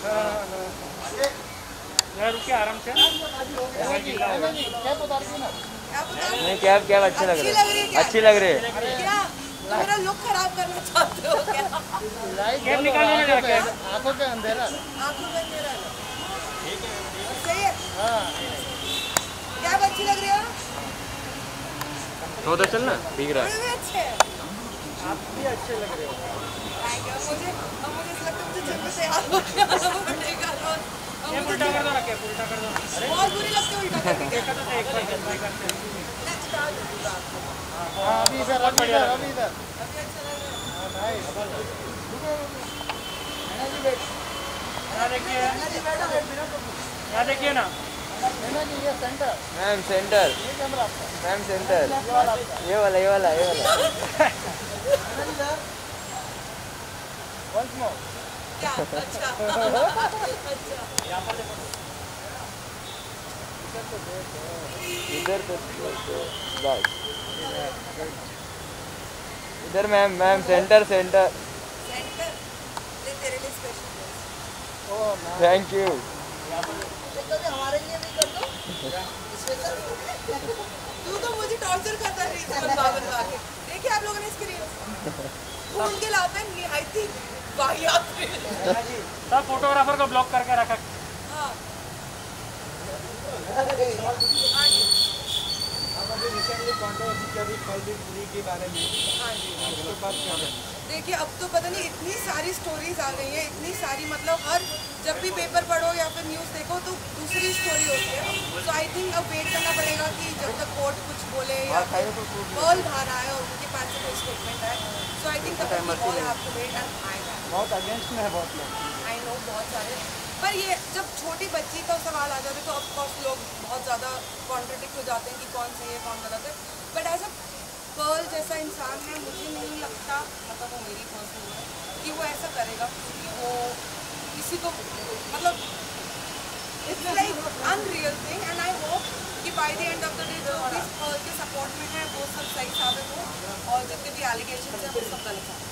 रुकिए आराम से। नहीं कैब कैब अच्छी लग रही है, अच्छी लग रही है। मेरा लुक खराब करना चाहते हो क्या? कैब निकालो ना जरा, कैब आंखों के अंधेरा, आंखों में अंधेरा सही है। कैब अच्छी लग रही है तो उधर चल ना, दिख रहा है। अच्छे आप भी अच्छे लग रहे हो। मुझे लगता है मुझे जब से याद हो गया कैब उल्टा कर दो ना, कैब उल्टा कर दो ना। बहुत बुरी लगती है उल्टा करके। देखा तो एक बार ट्राई करते हैं। अभी इधर, अभी इधर, अभी इधर। यहाँ देखिए, यहाँ देखिए ना मैम सेंटर, मैम सेंटर, ये वाला ये वाला ये वाला। Once more. क्या अच्छा अच्छा इधर तो बस इधर ma'am, ma'am centre centre. Centre ले तेरे लिए स्पेशल। Thank you. हमारे लिए भी कर दो। तू तो मुझे टॉर्चर करता है बनवा के। देखिए आप लोगों ने इसके लिए ढूंढ के लाते हैं निहायती वाहियात। सब फोटोग्राफर को ब्लॉक करके रखा। हाँ देखिए अब तो पता नहीं इतनी सारी स्टोरीज आ गई हैं, इतनी सारी मतलब हर जब भी पेपर पढ़ो या फिर न्यूज़ देखो तो दूसरी स्टोरी होती है। तो आई थिंक अब वेट करना पड़ेगा कि जब तक कोर्ट कुछ बोले या पर्ल बाहर आए और उनके पास से कोई स्टेटमेंट आए। सो आई थिंक बहुत अगेंस्ट में है बहुत लोग। आई नो बहुत सारे, पर ये जब छोटी बच्ची का सवाल आ जाता है तो ऑफकोर्स लोग बहुत ज़्यादा कॉन्ट्रडिक्ट हो जाते हैं कि कौन सही है कौन गलत है। बट एज अ पर्ल जैसा इंसान है मुझे नहीं लगता, मतलब वो मेरी पर्सनल है कि वो ऐसा करेगा कि वो किसी को मतलब it's like unreal thing. And I hope कि by the end of the day जो इस पर्ल के सपोर्ट में है वो सब सही साबित हो और जितने भी एलिगेशन है वो सब गलत है।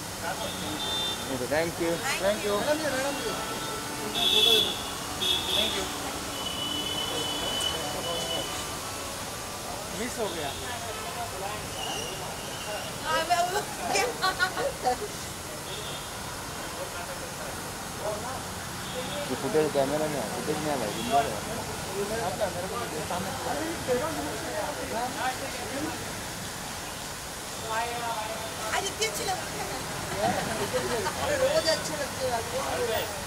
Thank you, thank you. Thank you. Miss हो गया। ये फुटेज कैमरा में फुटेज में आ रहा है। आज इतनी अच्छी लगती है रोज अच्छी लगती है।